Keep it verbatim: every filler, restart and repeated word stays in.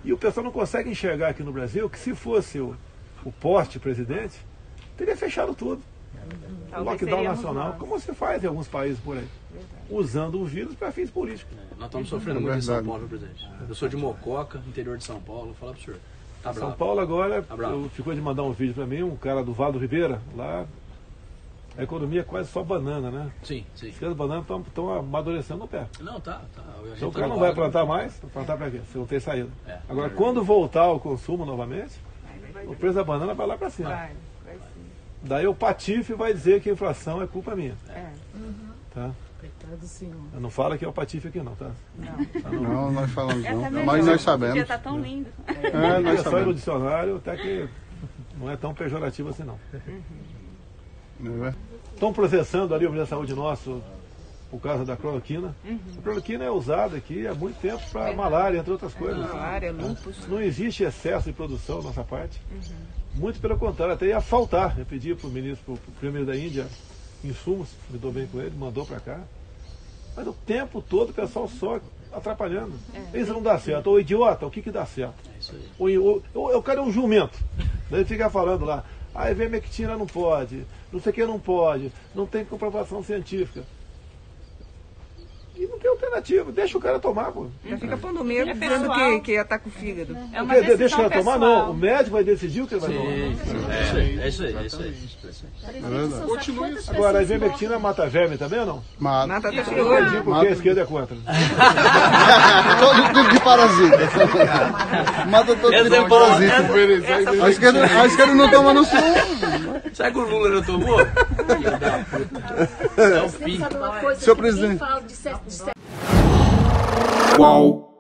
E o pessoal não consegue enxergar aqui no Brasil que se fosse o, o poste presidente, teria fechado tudo. O lockdown nacional, nós. Como se faz em alguns países por aí. Verdade. Usando o vírus para fins políticos. É, nós estamos sofrendo é muito em São Paulo, presidente. Eu sou de Mococa, interior de São Paulo, vou falar para o senhor. Tá São Paulo agora, tá eu, ficou de mandar um vídeo para mim, um cara do Valdo Ribeira, lá, a economia é quase só banana, né? Sim, sim. As bananas estão amadurecendo no pé. Não, tá, tá. Então o cara não vai plantar mais, plantar para quê? Se não tem saída. É, agora, é quando voltar ao consumo novamente, o preço da banana vai lá para cima. Vai, vai sim. Daí o Patife vai dizer que a inflação é culpa minha. É. Uhum. Tá? Coitado senhor. Eu não falo que é o Patife aqui não, tá? Não, tá não. não nós falamos é não, não. Mas nós sabemos. Já tá tão lindo. É, é nós só no dicionário, até que não é tão pejorativo assim não. Uhum. Estão processando ali o Ministério da Saúde nosso por causa da cloroquina. Uhum. A cloroquina é usada aqui há muito tempo para malária, entre outras coisas. Malária, lúpus. Não existe excesso de produção da nossa parte. Uhum. Muito pelo contrário, até ia faltar. Eu pedi para o ministro, para o primeiro da Índia, insumos, me dou bem com ele, mandou para cá. Mas o tempo todo o pessoal só atrapalhando. É. Isso não dá certo. Ô idiota, o que que dá certo? É isso aí. O, o, o, eu quero um jumento. Daí ele fica falando lá, a ivermectina não pode, não sei o que não pode, não tem comprovação científica. E não tem alternativa, deixa o cara tomar, pô. Já fica pondo medo, é dizendo que, que ataca o fígado. É uma Porque, deixa o cara pessoal. tomar, não. O médico vai decidir o que ele vai Sim, tomar. é, é isso aí, é isso aí. É Continue isso. Agora, a ivermectina mata verme também ou não? Mata. Mata até Eu entendi porque Mata. a esquerda é contra. Todo tipo de parasita. Mata todo tipo de parasita. A esquerda, a esquerda não toma no sul. Será que o Lula não tomou? Filho da puta. É o fim. Sabe uma coisa Senhor que presidente. ninguém fala de certo, de certo. Qual?